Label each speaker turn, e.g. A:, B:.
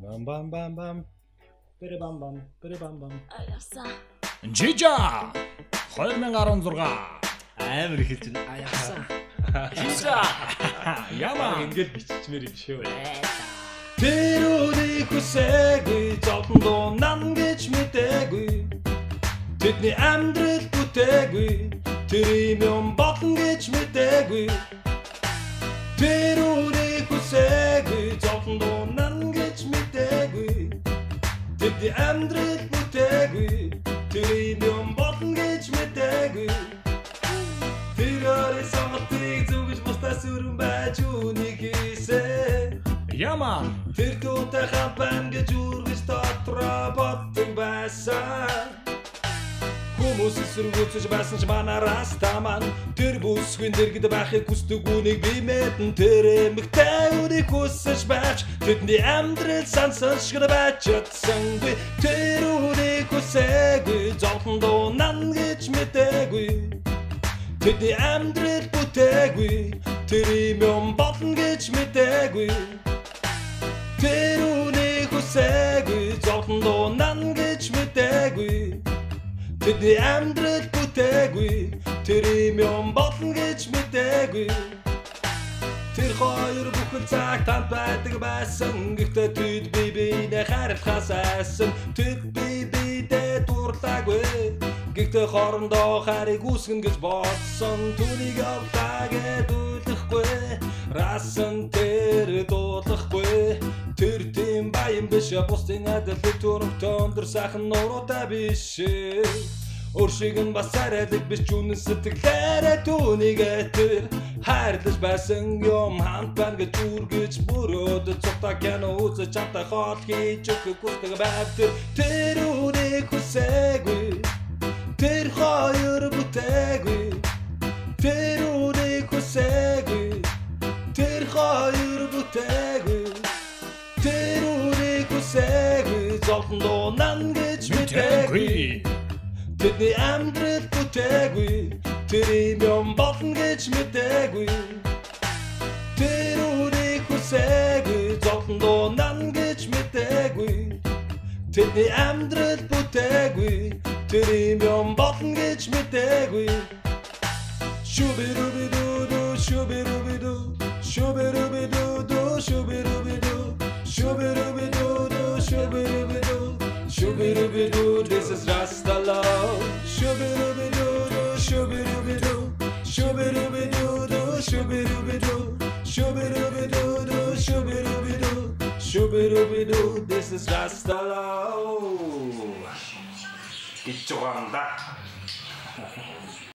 A: Bam bam bam bam. Bere bam bam. Bere bam bam.
B: Аяасан.
C: Жижа 2016
A: Амар их хэлж байна.
B: Аяасан.
C: Жижа яма
A: Ингээд биччихмээр юм шүү.
C: Тэр үнийг хүсээгүй зовлон нан гэж мэдээгүй тэдний амьдрал бүтээгүй тэр юм болно гэж мэдээгүй тэр үнийг хүсээгүй зовлон нан гэж мэдээгүй тэдний амьдрал бүтээгүй тэр юм болно гэж мэдээгүй тэр орисотыг зүгж бустаас өрөн байж үнийг хийсэ Яма тэр дуутай хапан гэж үргэж дотроо бодсон байсан Хүмүүс эсэргүүцэж байсан ч манараас таман тэр бүсгүйн дэргэд байхыг хүсдэг үнийг би мэдэн тэр эмэгтэй үнийг хүсэж байж тэдний амьдрал сансалшгад байж чадсангүй тэр үнийг хүсээгүй зовлон дуунан гэж мэдээгүй тэдний амьдрал бүтээгүй тэр юм болно гэж мэдээгүй Тэр үнийг хүсээгүй зовлон дуунан гэж мэдээгүй Тэдний амьдрал бүтээгүй тэр юм болно гэж мэдээгүй Тэр хоёр бүхэн цаг танд байдаг байсан гэхдээ тэд бибинээ харилцахаас айсан тэд бибидээ дурлаагүй гэхдээ хоорондоо харийг үүсгэн гэж бодсон түүнийг автаагээ дүүлэхгүй расан тэр дуулахгүй Тэр тийм баян биш бусдын адил төрөмтөө өндөр сайхан нуруутай биш Өршиг нь бас арайлаг биш үнэн сэтгэлээрээ түүнийг тэр хайрлаж байсан юм хамт байна гэж үргэж бүрөөд цогтой кино үзэж чамтай хоол хийж өгөх хүсдэг байв тэр үнийг хүсээгүй тэр хоёр бүтээгүй тэр үнийг хүсээгүй тэр хоёр бүтээгүй Тэр үнийг хүсээгүй зовлон дуунан гэж мэдээгүй Тэдний амьдрал бүтээгүй тэр юм болно гэж мэдээгүй Тэр үнийг хүсээгүй зовлон дуунан гэж мэдээгүй Тэдний амьдрал бүтээгүй тэр юм болно гэж мэдээгүй Шубирубидуду шубирубиду шубирубидуду шубирубиду Shoo-be-doo-be-doo, shoo-be-doo-be-doo, shoo-be-doo-be-doo, this is just a love. Shoo-be-doo-be-doo, shoo-be-doo-be-doo, shoo-be-doo-be-doo, shoo-be-doo-be-doo, shoo-be-doo-be-doo, shoo-be-doo-be-doo, shoo-be-doo-be-doo, this is just a love. Гэж байгаа юм да.